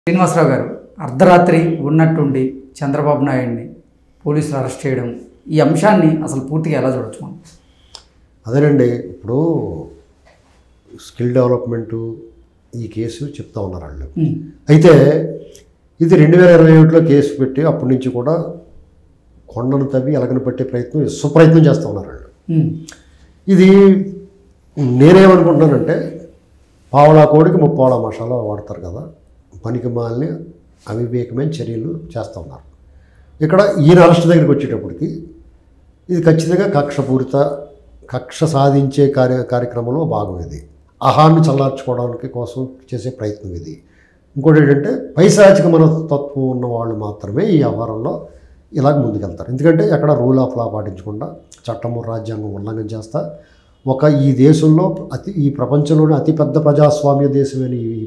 శ్రీనివాసరావు గారు అర్ధరాత్రి ఉన్నట్టుండి చంద్రబాబు నాయుడిని పోలీసులు అరెస్ట్ చేయడం ఈ అంశాన్ని అసలు పూర్తిగా ఎలా చూడొచ్చు మనం? అదేనండి, ఇప్పుడు స్కిల్ డెవలప్మెంటు ఈ కేసు చెప్తా ఉన్నారు వాళ్ళు. అయితే ఇది 2021లో కేసు పెట్టి అప్పటి నుంచి కూడా కొండను తవ్వి ఎలగను పట్టే ప్రయత్నం సుప్రయత్నం చేస్తూ ఉన్నారు వాళ్ళు. ఇది నేనేమనుకుంటున్నానంటే పావలా కోడికి ముప్పావలా మసాలా వాడతారు కదా, పనికి మాలిన అవివేకమైన చర్యలు చేస్తూ ఉన్నారు. ఇక్కడ ఈయన అరెస్ట్ దగ్గరికి వచ్చేటప్పటికి ఇది ఖచ్చితంగా కక్ష సాధించే కార్యక్రమంలో భాగం. ఇది ఆహాన్ని చల్లార్చుకోవడానికి కోసం చేసే ప్రయత్నం ఇది. ఇంకోటి ఏంటంటే పైశాచిక మనస్తత్వం ఉన్న వాళ్ళు మాత్రమే ఈ వ్యవహారంలో ఇలాగ ముందుకెళ్తారు. ఎందుకంటే ఎక్కడ రూల్ ఆఫ్ లా పాటించకుండా చట్టము రాజ్యాంగం ఉల్లంఘన చేస్తా ఈ దేశంలో ఈ ప్రపంచంలోనే అతిపెద్ద ప్రజాస్వామ్య దేశమైన ఈ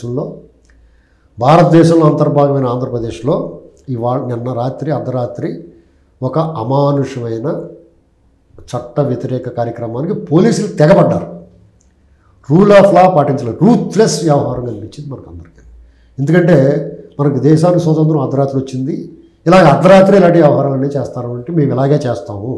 భారతదేశంలో అంతర్భాగమైన ఆంధ్రప్రదేశ్లో నిన్న రాత్రి అర్ధరాత్రి ఒక అమానుషమైన చట్ట వ్యతిరేక కార్యక్రమానికి పోలీసులు తెగబడ్డారు. రూల్ ఆఫ్ లా పాటించలేదు, రూత్లెస్ వ్యవహారం కనిపించింది మనకు అందరికీ. ఎందుకంటే మనకు దేశానికి స్వతంత్రం అర్ధరాత్రి వచ్చింది, ఇలాగ అర్ధరాత్రి ఇలాంటి వ్యవహారాలన్నీ చేస్తారు అంటే మేము ఇలాగే చేస్తాము.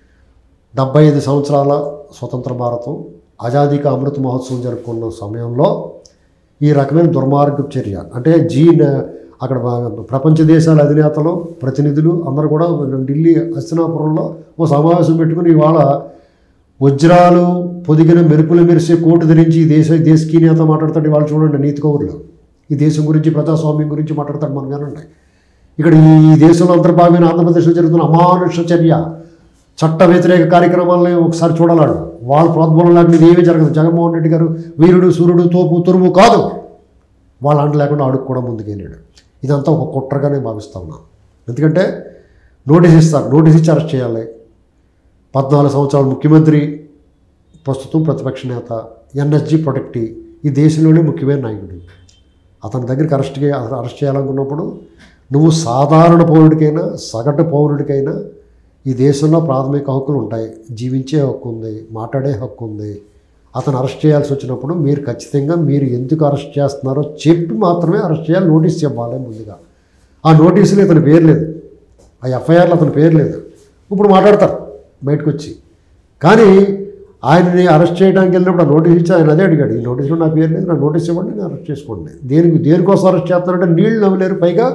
75 సంవత్సరాల స్వతంత్ర భారతం ఆజాదీకి అమృత మహోత్సవం జరుపుకున్న సమయంలో ఈ రకమైన దుర్మార్గ చర్య అంటే అక్కడ ప్రపంచ దేశాల అధినేతలు ప్రతినిధులు అందరూ కూడా ఢిల్లీ హస్తినాపురంలో ఓ సమావేశం పెట్టుకుని ఇవాళ వజ్రాలు పొదిగిన మెరుపులు మెరిసే కోటు ధరించి దేశకీయత మాట్లాడతాడు. ఇవాళ చూడండి నీతి కౌరులు ఈ దేశం గురించి ప్రజాస్వామ్యం గురించి మాట్లాడతాడు. మనం కానండి ఇక్కడ ఈ దేశంలో అంతర్భాగమైన ఆంధ్రప్రదేశ్లో జరుగుతున్న అమానుష చర్య చట్ట వ్యతిరేక కార్యక్రమాలని ఒకసారి చూడాలాడు. వాళ్ళ ప్రోద్బలం లేకుండా ఇది ఏమీ జరగదు. జగన్మోహన్ రెడ్డి గారు వీరుడు సూర్యుడు తోపు తురుము కాదు, వాళ్ళ అంట లేకుండా అడుగు కూడా ముందుకెళ్ళాడు. ఇదంతా ఒక కుట్రగానే భావిస్తా ఉన్నాను. ఎందుకంటే నోటీస్ ఇస్తారు, నోటీస్ ఇచ్చి అరెస్ట్ చేయాలి. 14 సంవత్సరాల ముఖ్యమంత్రి, ప్రస్తుతం ప్రతిపక్ష నేత, ఎన్ఎస్జీ ప్రొటెక్టీ, ఈ దేశంలోనే ముఖ్యమైన నాయకుడు. అతని దగ్గరికి అరెస్ట్ చేయాలనుకున్నప్పుడు నువ్వు సాధారణ పౌరుడికైనా సగటు పౌరుడికైనా ఈ దేశంలో ప్రాథమిక హక్కులు ఉంటాయి. జీవించే హక్కు ఉంది, మాట్లాడే హక్కు ఉంది. అతను అరెస్ట్ చేయాల్సి వచ్చినప్పుడు మీరు ఖచ్చితంగా మీరు ఎందుకు అరెస్ట్ చేస్తున్నారో చెప్పి మాత్రమే అరెస్ట్ చేయాలి, నోటీస్ ఇవ్వాలి ముందుగా. ఆ నోటీసులు ఇతని పేరు లేదు, ఆ ఎఫ్ఐఆర్లో అతని పేరు లేదు. ఇప్పుడు మాట్లాడతారు బయటకు వచ్చి. కానీ ఆయన్ని అరెస్ట్ చేయడానికి వెళ్ళినప్పుడు ఆ నోటీస్ ఇచ్చి ఆయన అదే అడిగాడు, ఈ నోటీసులో నా పేరు లేదు, నా నోటీస్ ఇవ్వండి, నేను అరెస్ట్ చేసుకోండి. దేనికోసం అరెస్ట్ చేస్తున్నారంటే నీళ్ళు నవ్వలేరు, పైగా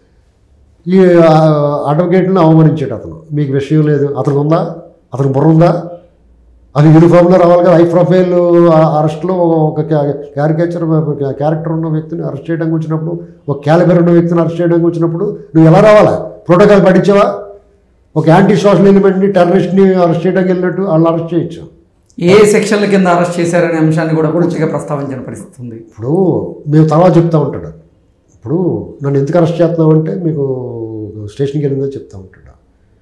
ఈ అడ్వకేట్ని అవమానించాడు అతను. మీకు విషయం లేదు, అతనికి ఉందా, అతనికి బుర్ర ఉందా, అది యూనిఫామ్లో రావాలి కదా. హై ప్రొఫైల్ అరెస్ట్లో ఒక క్యారెక్టర్ ఉన్న వ్యక్తిని అరెస్ట్ చేయడానికి వచ్చినప్పుడు, ఒక క్యాలిబర్ ఉన్న వ్యక్తిని అరెస్ట్ చేయడానికి వచ్చినప్పుడు నువ్వు ఎలా రావాలా? ప్రోటోకాల్ పట్టించావా? ఒక యాంటీ సోషల్ ఎలిమెంట్ని టెర్రరిస్ట్ని అరెస్ట్ చేయడానికి వెళ్ళినట్టు వాళ్ళు అరెస్ట్ చేయొచ్చు. ఏ సెక్షన్ల కింద అరెస్ట్ చేశారనే అంశాన్ని కూడా పూర్తిగా ప్రస్తావించిన పరిస్థితి ఉంది. ఇప్పుడు మేము తర్వాత చెప్తా ఉంటాడు. ఇప్పుడు నన్ను ఎందుకు అరెస్ట్ చేస్తున్నామంటే మీకు స్టేషన్కి వెళ్ళిందో చెప్తా ఉంటాడు.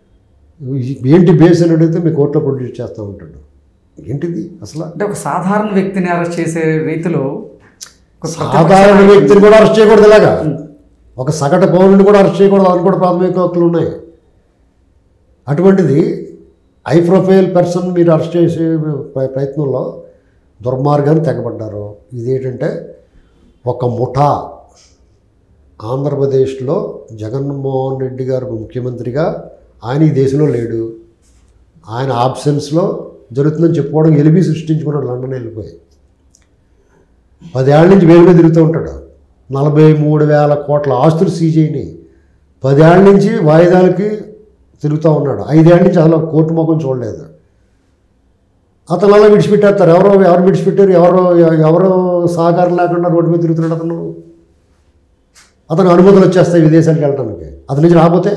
ఏంటి బేస్ అని అడిగితే మీ కోర్టులో ప్రొడ్యూస్ చేస్తూ ఉంటాడు. ఏంటిది అసలు? అంటే ఒక సాధారణ వ్యక్తిని అరెస్ట్ చేసే రీతిలో సాధారణ వ్యక్తిని కూడా అరెస్ట్ చేయకూడదు, ఇలాగా ఒక సగటు పౌరుని కూడా అరెస్ట్ చేయకూడదు, అది కూడా ప్రాథమిక హక్కులు ఉన్నాయి. అటువంటిది హై ప్రొఫైల్ పర్సన్ మీరు అరెస్ట్ చేసే ప్రయత్నంలో దుర్మార్గాన్ని తెగబడ్డారు. ఇదేంటంటే ఒక ముఠా ఆంధ్రప్రదేశ్లో జగన్మోహన్ రెడ్డి గారు ముఖ్యమంత్రిగా ఆయన ఈ దేశంలో లేడు, ఆయన ఆబ్సెన్స్లో జరుగుతుందని చెప్పుకోవడం ఎలిబి సృష్టించుకున్నాడు. లండన్ వెళ్ళిపోయి 10 ఏళ్ళ నుంచి వేలు మీద తిరుగుతూ ఉంటాడు. 43,000 కోట్ల ఆస్తులు సీజ్ అయినాయి. 10 ఏళ్ళ నుంచి వాయిదాలకి తిరుగుతూ ఉన్నాడు. 5 ఏళ్ళ నుంచి అసలు కోర్టు ముఖం చూడలేదు. అతను అలా విడిచిపెట్టేస్తారు. ఎవరు విడిచిపెట్టారు? ఎవరు సహకారం లేకుండా రోడ్డు మీద తిరుగుతున్నాడు అతను అనుమతులు వచ్చేస్తాయి విదేశాలకు వెళ్ళడానికి. అతని నుంచి రాకపోతే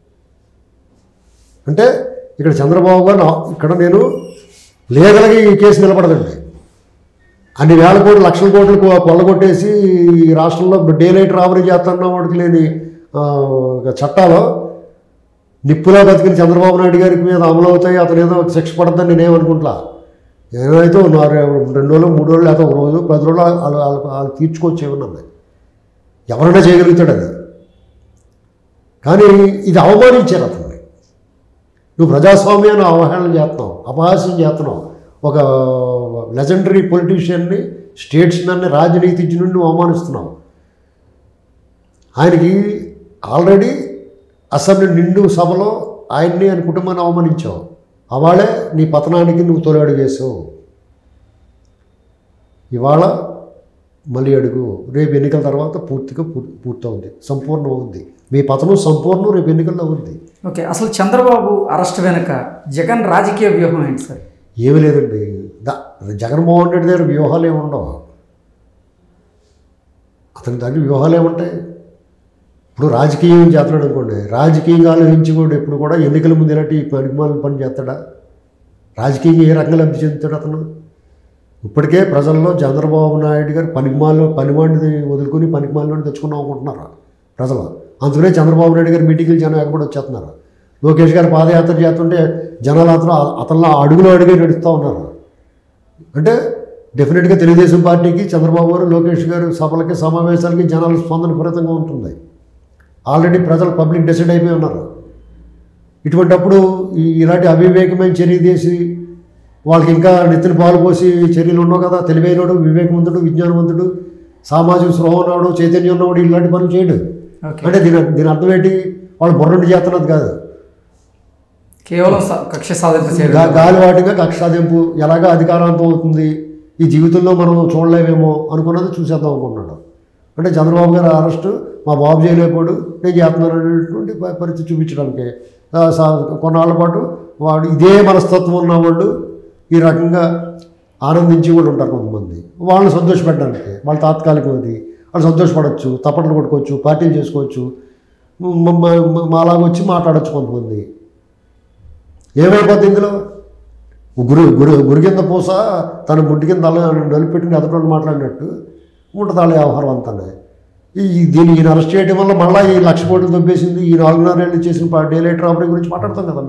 అంటే ఇక్కడ చంద్రబాబు గారు ఇక్కడ నేను లీగల్గా ఈ కేసు నిలబడదండి. అన్ని వేల కోట్లు లక్షల కోట్లు కొల్లగొట్టేసి ఈ రాష్ట్రంలో డే లైట్ రాబరీ చేస్తున్న వాడికి లేని చట్టాలు నిప్పులా బతికిన చంద్రబాబు నాయుడు గారికి మీద అమలు అవుతాయి, అతను ఏదో శిక్ష పడద్దని నేనేమనుకుంటా. ఏదైతే 2 రోజులు 3 రోజులు లేకపోతే 1 రోజు 10 రోజులు వాళ్ళు తీర్చుకోవచ్చు ఏమన్నా, ఎవరైనా చేయగలుగుతాడు అది. కానీ ఇది అవమానించారు అతన్ని. నువ్వు ప్రజాస్వామ్యాన్ని అవహేళన చేస్తున్నావు, అపహాస్యం చేస్తున్నావు. ఒక లెజెండరీ పొలిటీషియన్ని, స్టేట్స్మెన్ని, రాజనీతిజ్ఞుడిని అవమానిస్తున్నావు. ఆయనకి ఆల్రెడీ అసెంబ్లీ నిండు సభలో ఆయన్ని ఆయన కుటుంబాన్ని అవమానించావు. అవాళే నీ పతనానికి నువ్వు తొలి అడుగు వేసావు. ఇవాళ మళ్ళీ అడుగు. రేపు ఎన్నికల తర్వాత పూర్తిగా పూర్తవుద్ది, సంపూర్ణం అవుద్ది. మీ పతనం సంపూర్ణం రేపు ఎన్నికల్లో అవుద్ది. ఓకే, అసలు చంద్రబాబు అరెస్ట్ వెనుక జగన్ రాజకీయ వ్యూహం ఏంటి సార్? ఏమీ లేదండి. జగన్మోహన్ రెడ్డి దగ్గర వ్యూహాలు ఏమి ఉండవు. అతని దగ్గర వ్యూహాలు ఏముంటాయి? ఇప్పుడు రాజకీయం చేస్తున్నాడు అనుకోండి, రాజకీయంగా ఆలోచించి కూడా ఎప్పుడు కూడా ఎన్నికల ముందు ఇలాంటి పనిమాలను పని చేస్తాడా? రాజకీయంగా ఏ రకంగా లబ్ధి చెందుతాడు అతను? ఇప్పటికే ప్రజల్లో చంద్రబాబు నాయుడు గారు పనిమాడిని వదులుకొని పనికిమాలని తెచ్చుకున్నాం అనుకుంటున్నారు ప్రజలు. అందుకనే చంద్రబాబు నాయుడు గారు మీటింగ్లు జనం ఎక్కబడి వచ్చేస్తున్నారు. లోకేష్ గారు పాదయాత్ర చేస్తుంటే జనాలు అతను అడుగులో అడిగే నడుస్తూ ఉన్నారు. అంటే డెఫినెట్గా తెలుగుదేశం పార్టీకి చంద్రబాబు గారు, లోకేష్ గారు సభలకి, సమావేశాలకి జనాల స్పందన విపరీతంగా ఉంటుంది. ఆల్రెడీ ప్రజలు పబ్లిక్ డిసైడ్ అయిపోయి ఉన్నారు. ఇటువంటప్పుడు ఇలాంటి అవివేకమైన చర్య చేసి వాళ్ళకి ఇంకా నెత్తిన పాలు పోసి చర్యలు ఉండవు కదా. తెలివైనడు, వివేకవంతుడు, విజ్ఞానవంతుడు, సామాజిక స్పృహ ఉన్నవాడు, చైతన్యం ఉన్నవాడు ఇలాంటి పనులు చేయడు. అంటే దీని అర్థం ఏంటి? వాళ్ళు బుర్రండి చేస్తున్నది కాదు, కేవలం కక్ష సాధింపు, గాలివాటిగా కక్ష సాధింపు. ఎలాగా అధికారాంతం అవుతుంది, ఈ జీవితంలో మనం చూడలేమేమో అనుకున్నది చూసేద్దాం అనుకున్నాడు. అంటే చంద్రబాబు గారు అరెస్టు మా బాబు చేయలేకపోడు, నేను చేస్తున్నాను అనేటువంటి పరిస్థితి చూపించడానికి కొన్నాళ్ళ పాటు వాడు ఇదే మనస్తత్వం ఉన్న వాళ్ళు ఈ రకంగా ఆనందించి కూడా ఉంటారు కొంతమంది. వాళ్ళని సంతోషపెట్టడానికి వాళ్ళు తాత్కాలికం అది. వాళ్ళు సంతోషపడవచ్చు, తప్పట్లు కొట్టుకోవచ్చు, పార్టీలు చేసుకోవచ్చు, మాలాగా వచ్చి మాట్లాడచ్చు కొంతమంది. ఏమైపోద్ది ఇందులో? గురి కింద పూస తన ముడ్డి కింద నలిపెట్టుకుని ఎదటోళ్ళు మాట్లాడినట్టు ఉంటుంది వాళ్ళ వ్యవహారం అంతానే. ఈయన అరెస్ట్ చేయడం వల్ల మళ్ళీ ఈ 1,00,000 కోట్లు దొబ్బేసింది, ఈ 4.5 ఏళ్ళు చేసిన డే లైట్ రాబరీ గురించి మాట్లాడతాం కదా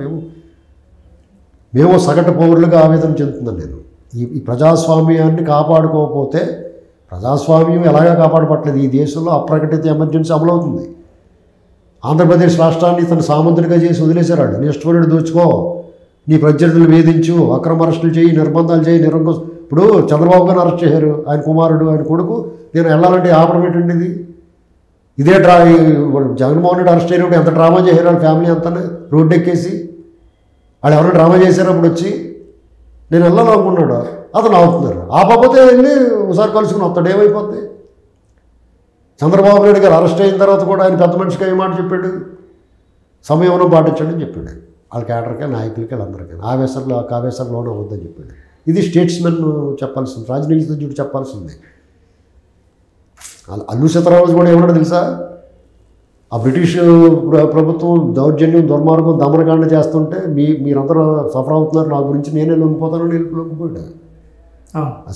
మేము సగటు పౌరులుగా ఆవేదన చెందుతున్నాను నేను. ఈ ప్రజాస్వామ్యాన్ని కాపాడుకోకపోతే, ప్రజాస్వామ్యం ఎలాగా కాపాడపట్లేదు. ఈ దేశంలో అప్రకటిత ఎమర్జెన్సీ అమలవుతుంది. ఆంధ్రప్రదేశ్ రాష్ట్రాన్ని తను సామంతుడిగా చేసి వదిలేశాడు. నీ ఇష్టపడి దోచుకో, నీ ప్రత్యర్థులు వేధించు, అక్రమ అరెస్టులు చేయి, నిర్బంధాలు చేయి, ఇప్పుడు చంద్రబాబు గారిని అరెస్ట్ చేశారు. ఆయన కుమారుడు, ఆయన కొడుకు. నేను వెళ్ళాలంటే ఆపడం ఏంటండి ఇది? ఇదే జగన్మోహన్ రెడ్డి అరెస్ట్ అయినప్పుడు ఎంత డ్రామా చేశారు వాళ్ళ ఫ్యామిలీ అంతా రోడ్డు ఎక్కేసి. వాళ్ళు ఎవరైనా డ్రామా చేశారు అప్పుడు వచ్చి నేను వెళ్ళాలనుకున్నాడు, అతను ఆపుతున్నారు. ఆపకపోతే వెళ్ళి ఒకసారి కలుసుకుని వస్తాడు, ఏమైపోద్ది? చంద్రబాబు నాయుడు గారు అరెస్ట్ అయిన తర్వాత కూడా ఆయన పెద్ద మనిషికి ఏ మాట చెప్పాడు? సమయంలో పాటించండి అని చెప్పాడు. వాళ్ళ క్యాడర్కి, నాయకులకి, వాళ్ళందరికీ ఆవేశంలోనే అవ్వద్దని చెప్పాడు. ఇది స్టేట్స్మెన్ చెప్పాల్సింది, రాజనీతిజ్ఞుడు చెప్పాల్సింది. అల్లు సీతారామరాజు కూడా ఏమన్నాడు తెలుసా? ఆ బ్రిటిష్ ప్రభుత్వం దౌర్జన్యం, దుర్మార్గం, దమనకాండ చేస్తుంటే మీరందరూ సఫర్ అవుతున్నారు, నా గురించి నేనే లొంగిపోతానని లొంగిపోయాడు.